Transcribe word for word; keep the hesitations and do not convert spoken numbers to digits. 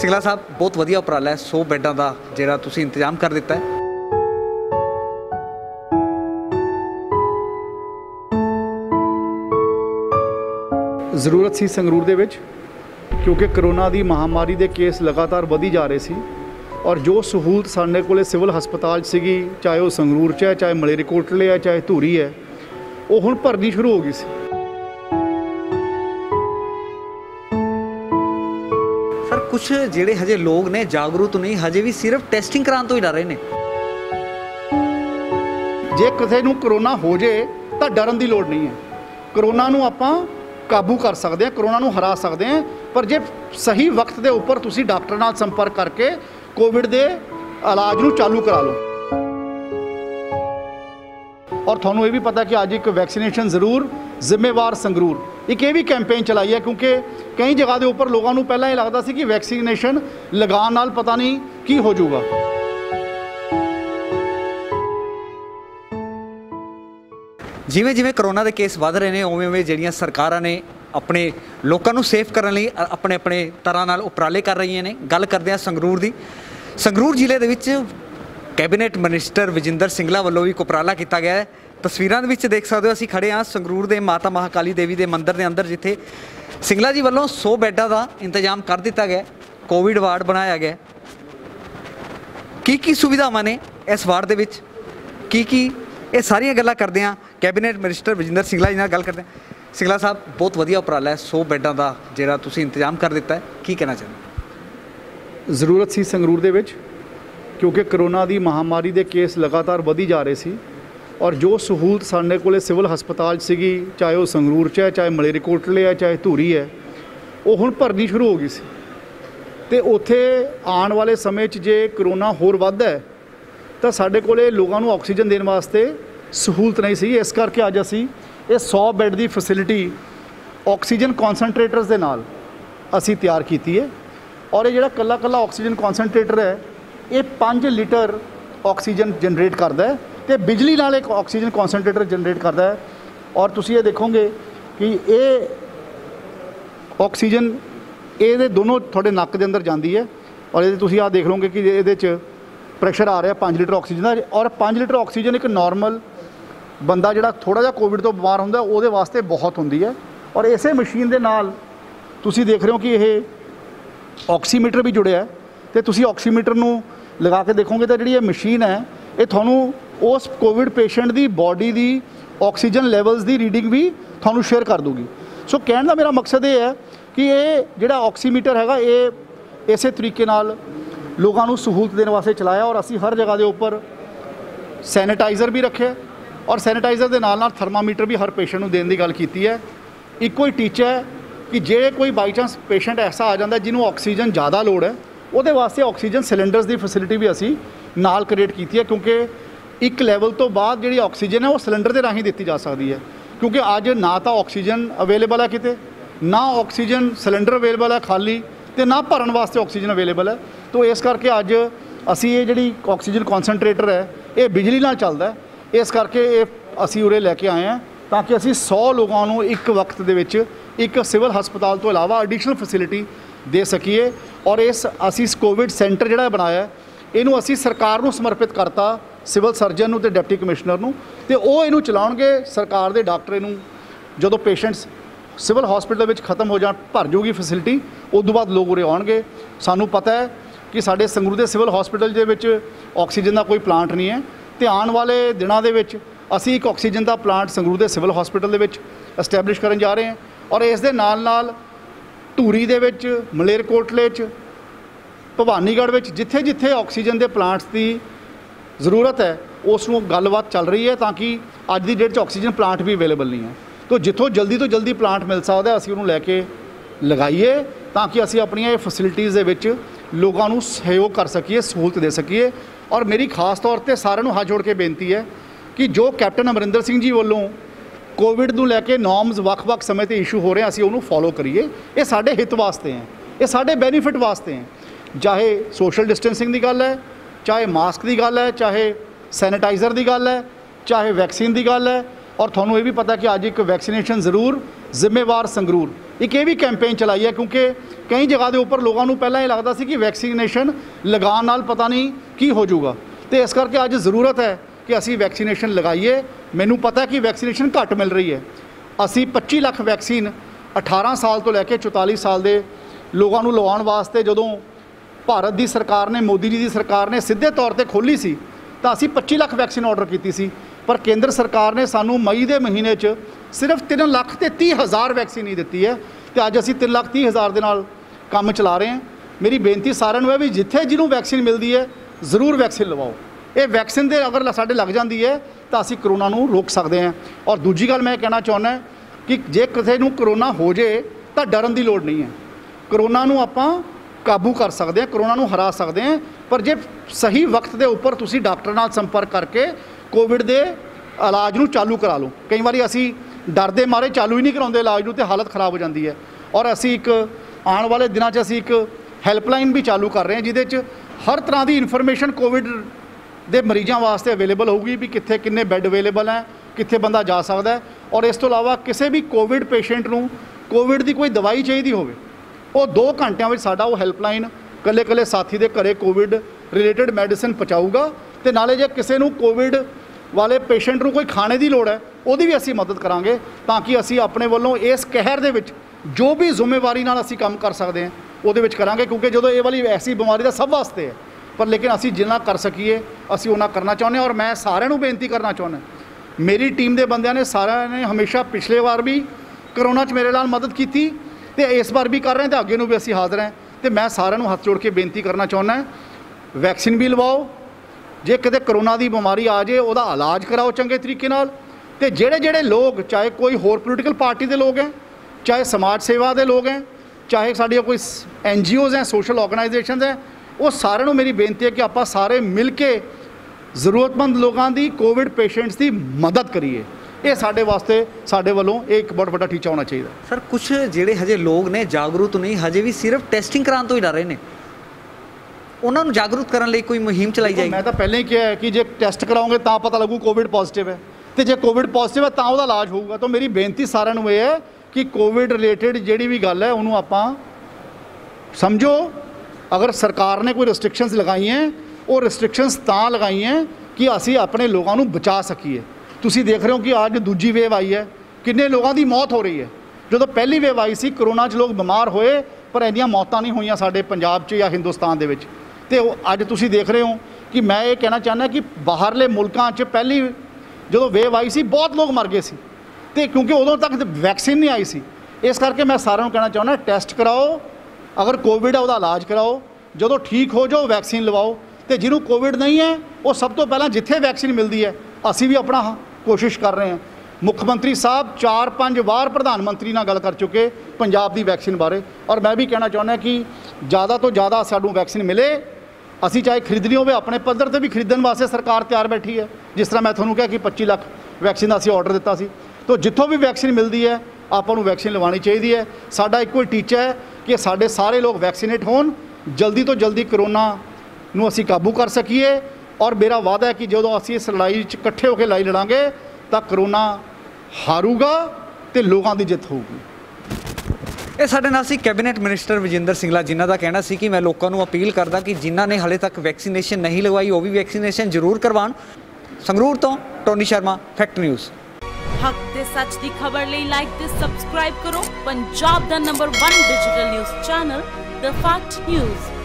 सिंगला साहब बहुत वधिया उपराला है, सौ बैडों का जिहड़ा तुसीं इंतजाम कर दिता है। ਜ਼ਰੂਰਤ ਸੀ ਸੰਗਰੂਰ ਦੇ ਵਿੱਚ ਕਿਉਂਕਿ ਕਰੋਨਾ ਦੀ ਮਹਾਮਾਰੀ ਦੇ ਕੇਸ ਲਗਾਤਾਰ ਵਧੀ ਜਾ ਰਹੇ ਸੀ ਔਰ ਜੋ ਸਹੂਲਤ ਸਾਡੇ ਕੋਲੇ ਸਿਵਲ ਹਸਪਤਾਲ ਸੀਗੀ, ਚਾਹੇ ਉਹ ਸੰਗਰੂਰ 'ਚ ਹੈ, ਚਾਹੇ ਮਲੇਰਕੋਟਲੇ ਹੈ, ਚਾਹੇ ਧੂਰੀ ਹੈ, ਉਹ ਹੁਣ ਭਰਨੀ ਸ਼ੁਰੂ ਹੋ ਗਈ ਸੀ। सर कुछ ਜਿਹੜੇ ਹਜੇ ਲੋਕ ਨੇ ਜਾਗਰੂਕ ਨਹੀਂ, ਹਜੇ ਵੀ ਸਿਰਫ ਟੈਸਟਿੰਗ ਕਰਾਉਣ ਤੋਂ ਹੀ ਡਰ ਰਹੇ ਨੇ। ਜੇ ਕਿਸੇ ਨੂੰ ਕਰੋਨਾ ਹੋ ਜੇ ਤਾਂ ਡਰਨ ਦੀ ਲੋੜ ਨਹੀਂ ਹੈ। ਕਰੋਨਾ ਨੂੰ ਆਪਾਂ ਕਾਬੂ ਕਰ ਸਕਦੇ हैं, कोरोना हरा सकते हैं, पर जे सही वक्त के उपर तुसी डॉक्टर नाल संपर्क करके कोविड के इलाज नूं चालू करा लो। और तुहानूं ये भी पता कि अज एक वैक्सीनेशन जरूर जिम्मेवार संगरूर एक ये भी कैंपेन चलाई है, क्योंकि कई जगह के उपर लोगों को पहला ये लगता सी कि वैक्सीनेशन लगान नाल पता नहीं की हो जाऊगा। जिमें जिमें करोना के केस वध रहे हैं उवें उवें जिहड़ियां सरकारां ने अपने लोगों को सेफ करने लई अपने अपने तरह नाल उपराले कर रही ने। गल करते हैं संगरूर की। संगरूर जिले दे विच कैबिनेट मिनिस्टर विजिंदर सिंगला वालों भी उपराला किया गया है। तस्वीरां दे विच देख सकते हो, असीं खड़े हाँ संगरूर के माता महाकाली देवी के मंदिर के अंदर, जिथे सिंगला जी वालों सौ बैडों का इंतजाम कर दिता गया, कोविड वार्ड बनाया गया। की की सुविधावां ने इस वार्ड दे विच, की की ये सारियां गल्लां करते हैं कैबिनेट मिनिस्टर विजिंदर सिंगला जी नाल गल करते हैं। सिंगला साहब बहुत वधिया उपराला है, सौ बैडों का जिहड़ा तुसीं इंतजाम कर दिता है, की कहना चाहुंदे? ਜ਼ਰੂਰਤ ਸੀ ਸੰਗਰੂਰ ਦੇ ਵਿੱਚ ਕਿਉਂਕਿ ਕਰੋਨਾ ਦੀ ਮਹਾਮਾਰੀ ਦੇ ਕੇਸ ਲਗਾਤਾਰ ਵਧੀ ਜਾ ਰਹੇ ਸੀ ਔਰ ਜੋ ਸਹੂਲਤ ਸਾਡੇ ਕੋਲੇ ਸਿਵਲ ਹਸਪਤਾਲ ਸੀਗੀ, ਚਾਹੇ ਉਹ ਸੰਗਰੂਰ 'ਚ ਹੈ, ਚਾਹੇ ਮਲੇਰਕੋਟਲੇ ਹੈ, ਚਾਹੇ ਧੂਰੀ ਹੈ, ਉਹ ਹੁਣ ਭਰਨੀ ਸ਼ੁਰੂ ਹੋ ਗਈ ਸੀ। ਤੇ ਉੱਥੇ ਆਉਣ ਵਾਲੇ ਸਮੇਂ 'ਚ ਜੇ ਕਰੋਨਾ ਹੋਰ ਵੱਧਦਾ ਹੈ ਤਾਂ ਸਾਡੇ ਕੋਲੇ ਲੋਕਾਂ ਨੂੰ ਆਕਸੀਜਨ ਦੇਣ ਵਾਸਤੇ सहूलत नहीं सी। इस करके अज असी ये सौ बैड की फैसिलिटी ऑक्सीजन कॉन्सनट्रेटर्स के नाल असी तैयार की है। और ये जिहड़ा कल्ला कल्ला ऑक्सीजन कॉन्सनट्रेटर है ये पाँच लीटर ऑक्सीजन जनरेट करता है तो बिजली नाल एक ऑक्सीजन कॉन्सनट्रेटर जनरेट करता है। और तुसी ये देखोगे कि ये ऑक्सीजन ये दोनों थोड़े नक के अंदर जाती है और ये तुसी आ देख लोगे कि ये प्रैशर आ रहा पाँच लीटर ऑक्सीजन का। और पाँच लीटर ऑक्सीजन एक नॉर्मल बंदा जिहड़ा थोड़ा जिहा कोविड तो बीमार होंदा उहदे वास्ते बहुत होंदी है। और इसे मशीन दे नाल तुसी देख रहे हो कि यह ऑक्सीमीटर भी जुड़िया है तो तुसी ऑक्सीमीटर नूं लगा के देखोगे तो जिहड़ी मशीन है ये तुहानूं उस कोविड पेशेंट की बॉडी की ऑक्सीजन लैवल्स की रीडिंग भी तुहानूं शेयर कर दूगी। सो कहने का मेरा मकसद ये है कि ये जिहड़ा ऑक्सीमीटर हैगा ये इस तरीके नाल लोगों को सहूलत देने वास्ते चलाया। और असी हर जगह के उपर सैनिटाइज़र भी रखे और सैनिटाइज़र के नाल नाल थर्मामीटर भी हर पेशेंट को देने की गल की है। इको ही टीचा है कि जे कोई बाई चांस पेशेंट ऐसा आ जाता है जिन्होंने ऑक्सीजन ज़्यादा लोड़ है वो वास्ते ऑक्सीजन सिलेंडर्स की फैसिलिटी भी असी नाल क्रिएट की है, क्योंकि एक लैवल तो बाद जी ऑक्सीजन है वो सिलेंडर के राही दी जा सकती है। क्योंकि अज ना तो ऑक्सीजन अवेलेबल है किते, ना ऑक्सीजन सिलेंडर अवेलेबल है खाली, तो ना भरन वास्ते ऑक्सीजन अवेलेबल है। तो इस करके अज असी ये जी ऑक्सीजन कॉन्सनट्रेटर है ये बिजली नाल चलता है। इस करके ये असी उरे लैके आए हैं ताकि असी सौ लोगों को एक वक्त दे विच एक सिविल हस्पताल तो इलावा एडिशनल फैसिलिटी दे सकीए। और इस असी इस कोविड सेंटर जिहड़ा बनाया इनू असी सरकार नूं समर्पित करता, सिविल सर्जन नूं ते डिप्टी कमिश्नर नूं, ते ओह इनू चलाउणगे। सरकार दे डॉक्टर इनू जदों पेशेंट्स सिविल हॉस्पिटल विच खत्म हो जाण भर जूगी फैसिलिटी, उस तो बाद लोग उरे आउणगे। सानूं पता है कि साडे संगरूर दे सिविल हॉस्पिटल दे विच ऑक्सीजन का कोई प्लांट नहीं है, तो आने वाले दिनों के असी एक ऑक्सीजन का प्लांट संगरूर के सिविल हॉस्पिटल के एस्टैबलिश करन जा रहे हैं। और इस दे नाल नाल धूरी दे विच, मलेरकोटले च, भवानीगढ़ में जिथे जिथे ऑक्सीजन के प्लांट्स की जरूरत है उसनों गलबात चल रही है, ताकि अज की डेट ऑक्सीजन प्लांट भी अवेलेबल नहीं है। तो जितों जल्दी तो जल्दी प्लांट मिल सकता है असी उन्होंने लैके लगाइए ताकि असी अपनी फैसिलिटीज़ दे विच लोगों को सहयोग कर सकीए, सहूलत दे सकीए। और मेरी खास तौर पर सारिਆਂ हाथ जोड़ के बेनती है कि जो कैप्टन अमरिंदर सिंह जी वालों कोविड को लैके नॉर्म्स ਵੱਖ-ਵੱਖ समय पर इशू हो रहे हैं असी उन्होंने फॉलो करिए। ये साढ़े हित वास्ते हैं, ये साढ़े बेनीफिट वास्ते हैं। चाहे सोशल डिस्टेंसिंग की गल है, चाहे मास्क की गल है, चाहे सैनिटाइज़र की गल है, चाहे वैक्सीन की गल है, और ਤੁਹਾਨੂੰ ਇਹ ਵੀ पता कि अज एक वैक्सीनेशन जरूर जिम्मेवार संगरूर एक ये भी कैंपेन चलाई है, क्योंकि कई जगह के उपर लोगों को पहला ये लगता सी कि वैक्सीनेशन लगाने नाल पता नहीं की हो जाऊगा, तो इस करके अज जरूरत है कि असी वैक्सीनेशन लगाइए। मैनू पता है कि वैक्सीनेशन घट मिल रही है, असी पच्ची लाख वैक्सीन अठारह साल तो लैके चौताली साल के लोगों को लवाउण वास्ते जदों भारत की सरकार ने, मोदी जी की सरकार ने सीधे तौर पर खोली सी तो असी पच्ची लाख वैक्सीन ऑर्डर की सी, पर केंद्र सरकार ने सानू मई के महीने च सिर्फ तीन लाख तो तीह हज़ार वैक्सीन ही दी है, तो अज असी तीन लाख तीह हज़ार के नाल काम चला रहे हैं। मेरी बेनती सारिਆਂ ਨੂੰ है भी जिथे जिन्हों वैक्सीन मिलती है जरूर वैक्सीन लवाओ। ये वैक्सीन दे अगर साढ़े लग जाती है तो असी करोना नूं रोक सकते हैं। और दूजी गल मैं कहना चाहुंदा कि जे किसी नूं करोना हो जाए तो डरन की लोड़ नहीं है, करोना नूं आपां काबू कर सकते हैं, करोना नूं हरा सकते हैं, पर जे सही वक्त के उपर तुसी डॉक्टर नाल संपर्क करके कोविड के इलाज नूं चालू करा लो। कई बार असी डर दे मारे चालू ही नहीं कराउंदे इलाज नूं ते हालत खराब हो जाती है। और असी एक आने वाले दिनों च असी एक हैल्पलाइन भी चालू कर रहे हैं जिहदे च हर तरह की इन्फॉर्मेशन कोविड के मरीजों वास्ते अवेलेबल होगी भी कित्थे किन्ने बैड अवेलेबल है, कित्थे बंदा जा सकता है। और इस तो इलावा किसी भी कोविड पेशेंट नूं कोविड की कोई दवाई चाहिए होवे वो दो घंटिया में साडा वो हैल्पलाइन कले कले साथी के घरे कोविड रिलेटेड मैडिसिन पहुँचाऊगा। तो नाले जे किसी नूं कोविड वाले पेशेंट नूं कोई खाने की लोड़ है उसकी भी असी मदद करांगे, ताकि असी अपने वालों इस कहर दे विच जो भी जिम्मेवारी नाल असी काम कर सकते हैं वो करांगे, क्योंकि जो ये वाली ऐसी बीमारी का सब वास्ते है, पर लेकिन असी जिन्ना कर सकीए असी उन्ना करना चाहुंदे हैं। और मैं सारिਆਂ ਨੂੰ बेनती करना चाहुंदा, मेरी टीम के बंदिਆਂ ने सारिਆਂ ने हमेशा पिछले बार भी करोना च मेरे नाल मदद की थी, तो इस बार भी कर रहे हैं, तो अगे भी असी हाज़र हैं। तो मैं सारिਆਂ ਨੂੰ हथ जोड़ के बेनती करना चाहुंदा वैक्सीन भी लवाओ, जे किते करोना की बीमारी आ जाए उसका इलाज कराओ चंगे तरीके नाल। ते जेड़े जेड़े लोग चाहे कोई होर पोलीटिकल पार्टी के लोग हैं, चाहे समाज सेवा के लोग हैं, चाहे साड़ियाँ कोई एन जी ओज़ हैं, सोशल ऑर्गेनाइजेशन हैं, वो सारिਆਂ ਨੂੰ मेरी बेनती है कि आप सारे मिल के जरूरतमंद लोगों की कोविड पेशेंट्स की मदद करिए। ये साढ़े वास्ते साढ़े वालों एक बहुत बड़ा टीचा होना चाहिए। सर कुछ जेड़े हजे लोग ने जागरूक नहीं, हजे भी सिर्फ टेस्टिंग कराने तो ही डर रहे हैं, उन्होंने जागरूक करने लिए कोई मुहिम चलाई जाएगी? मैं तो पहले ही कहा है कि जे टेस्ट कराओगे तो पता लगू कोविड पॉजिटिव है, तो जे कोविड पॉजिटिव है तो वह इलाज होगा। तो मेरी बेनती सारिਆਂ ਨੂੰ ये है कि कोविड रिलेटेड जी भी गल है उन्होंने आप समझो। अगर सरकार ने कोई रिस्ट्रिक्शनस लगाई हैं वो रिस्ट्रिक्शनस तां लगाई हैं कि असी अपने लोगों को बचा सकीए। तुसी देख रहे हो कि आज दूजी वेव आई है, किन्ने लोगों की मौत हो रही है। जो पहली वेव आई सी करोना च लोग बीमार होए पर इन्नियां मौतां नहीं हुई साडे पंजाब च या हिंदुस्तान दे विच। ते अज तुसी देख रहे हो कि मैं ये कहना चाहना कि बाहरले मुल्कां च पहली जो वेव आई सी बहुत लोग मर गए सी, ते क्योंकि उदों तक वैक्सीन नहीं आई सी। इस करके मैं सारिਆਂ ਨੂੰ कहना चाहना टैसट कराओ, अगर कोविड है वह इलाज कराओ, जो ठीक हो जाओ वैक्सीन लवाओ। तो जिन्हों कोविड नहीं है वो सब तो पहला जिथे वैक्सीन मिलती है असी भी अपना कोशिश कर रहे हैं। मुख्यमंत्री साहब चार पाँच बार प्रधानमंत्री नाल गल कर चुके पंजाब की वैक्सीन बारे, और मैं भी कहना चाहुंदा कि ज़्यादा तो ज़्यादा सानूं वैक्सीन मिले। असी चाहे खरीदनी हो अपने पद्धर से भी खरीदण वास्ते सरकार तैयार बैठी है। जिस तरह मैं तुहानूं कहा कि पच्ची लाख वैक्सीन का असी ऑर्डर दिता सी, तो जिथों भी वैक्सीन मिलती है आपां नूं वैक्सीन लवानी चाहिए है। साडा इक्को ही टीचा है कि साडे सारे लोग वैक्सीनेट होण, जल्दी तो जल्दी करोना नूं असी काबू कर सकीए। और मेरा वादा है कि जो असी इस लड़ाई च इकट्ठे होकर लड़ाई लड़ांगे तो करोना हारूगा तो लोगों की जित होगी। ये साडे नाल सी कैबिनेट मिनिस्टर विजेंद्र सिंगला, जिन्हां दा कहना सी कि मैं लोगों को अपील करदा कि जिन्हां ने हाले तक वैक्सीनेशन नहीं लगवाई वो भी वैक्सीनेशन जरूर करवाण। संगरूर तो टोनी शर्मा, फैक्ट न्यूज़। हक ते सच दी खबर लई लाइक ते सब्सक्राइब करो पंजाब दा number one digital news channel the fact news.